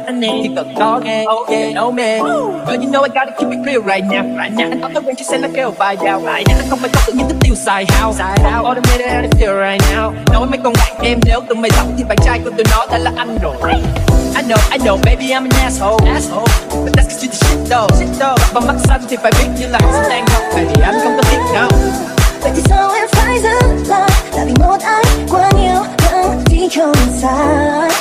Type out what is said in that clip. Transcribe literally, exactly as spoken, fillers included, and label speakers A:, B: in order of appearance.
A: anh em chỉ cần có nghe. Oh yeah, oh man, girl you know I gotta keep it real right now, right now. Anh có thói quen chia sẻ nó kêu vài dạo right now. Anh không phải có tự nhiên thích tiêu xài hao, xài hao. Automated how to feel right now. Nói mấy con bạn em nếu tụi mày giọng thì bạn trai của tụi nó đã là anh rồi. I know, I know, baby I'm an asshole, asshole. But that's cause you the shit though, shit though. Bằng mắt xanh thì phải biết như là không đang học. Baby anh không có tiếc đâu.
B: Vậy thì sao em phải dừng lại, là vì một ai quá nhiều đang đi không sai.